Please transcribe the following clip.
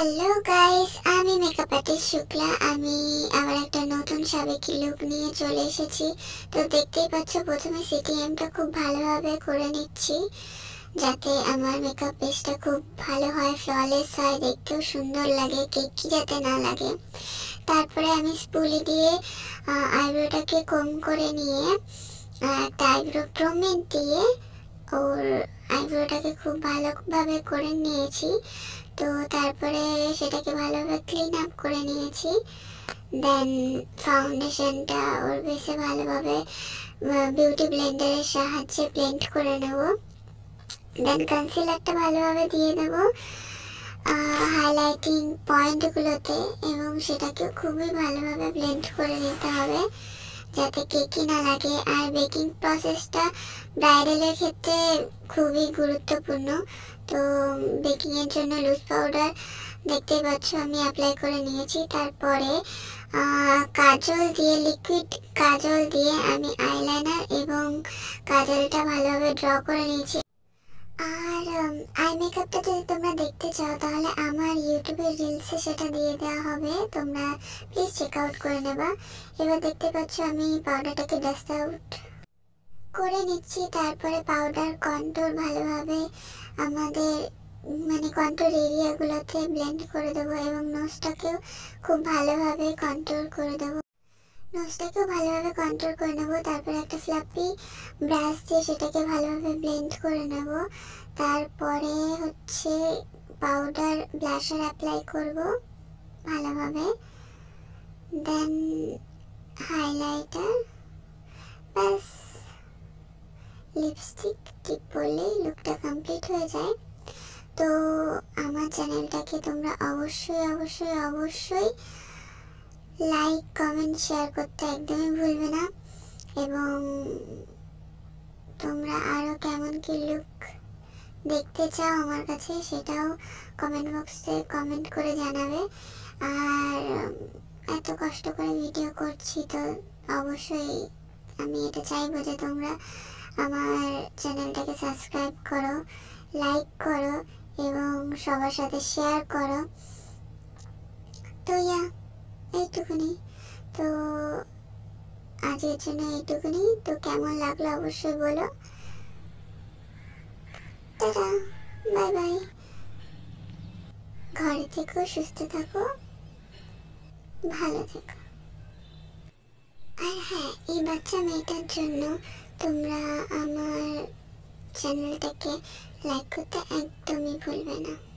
Hello guys, আমি makeup artist Shukla. আমি আবার একটা নতুন সাবেকি লুক নিয়ে চলে এসেছি। তো দেখতেই পাচ্ছ, প্রথমে সিটিএমটা খুব ভালোভাবে করে নিচ্ছি যাতে আমার মেকআপ বেসটা খুব ভালো হয়, ফ্ললেস হয়, দেখতেও সুন্দর লাগে, কেকি যাতে না লাগে। তারপরে আমি স্পুলি দিয়ে আইব্রোটাকে কম করে নিয়ে একটা আইব্রো প্রমেন্ট দিয়ে ওর আইব্রোটাকে খুব ভালোভাবে করে নিয়েছি। তো তারপরে সেটাকে ভালোভাবে ক্লিন আপ করে নিয়েছি। দেন ফাউন্ডেশনটা ওর বেশি ভালোভাবে বিউটি ব্লেন্ডারের সাহায্যে ব্লেন্ড করে নেব। দেন কনসিলারটা ভালোভাবে দিয়ে দেব হাইলাইটিং পয়েন্টগুলোতে, এবং সেটাকে খুবই ভালোভাবে ব্লেন্ড করে নিতে হবে যাতে কেকি না লাগে। আর বেকিং প্রসেসটা ব্রাইডালের ক্ষেত্রে খুবই গুরুত্বপূর্ণ। তো বেকিংয়ের জন্য লুজ পাউডার দেখতেই পাচ্ছ আমি অ্যাপ্লাই করে নিয়েছি। তারপরে কাজল দিয়ে, লিকুইড কাজল দিয়ে আমি আইলাইনার এবং কাজলটা ভালোভাবে ড্র করে নিয়েছি। আর আই মেকআপটা যদি তোমরা দেখতে চাও তাহলে আমার ইউটিউবের রিলসে সেটা দিয়ে দেওয়া হবে, তোমরা প্লিজ চেক আউট করে নেবা। এবার দেখতে পাচ্ছ আমি পাউডারটাকে ডাস্ট আউট করে নিচ্ছি। তারপরে পাউডার কন্ট্রোল ভালোভাবে আমাদের কন্ট্রোল এরিয়াগুলোতে ব্লেন্ড করে দেবো, এবং নোজটাকেও খুব ভালোভাবে কন্ট্রোল করে দেবো। নোজটাকেও ভালোভাবে কন্ট্রোল করে নেব। তারপরে একটা ফ্লাপি ব্রাশ দিয়ে সেটাকে ভালোভাবে ব্লেন্ড করে নেব। তারপরে হচ্ছে পাউডার ব্লাশার অ্যাপ্লাই করব ভালোভাবে। দেন হাইলাইটার, ব্যাস লিপস্টিক টিপ পরলেই লুকটা কমপ্লিট হয়ে যায়। তো আমার চ্যানেলটাকে তোমরা অবশ্যই অবশ্যই অবশ্যই লাইক, কমেন্ট, শেয়ার করতে একদমই ভুলবে না। এবং তোমরা আরও কেমন কি লুক দেখতে চাও আমার কাছে সেটাও কমেন্ট বক্সে কমেন্ট করে জানাবে। আর এত কষ্ট করে ভিডিও করছি, তো অবশ্যই আমি এটা চাইবো যে তোমরা আমার চ্যানেলটাকে সাবস্ক্রাইব করো, লাইক করো এবং সবার সাথে শেয়ার করো। তো এইটুকুনি। তো আজকের জন্য এইটুকুনি। তো কেমন লাগলো অবশ্যই বলো। টাটা, বাই বাই। ঘরে থেকো, সুস্থ থাকো, ভালো থেকো। আর হ্যাঁ, এই বাচ্চা মেয়েটার জন্য তোমরা আমার চ্যানেলটাকে লাইক করতে একদমই ভুলবে না।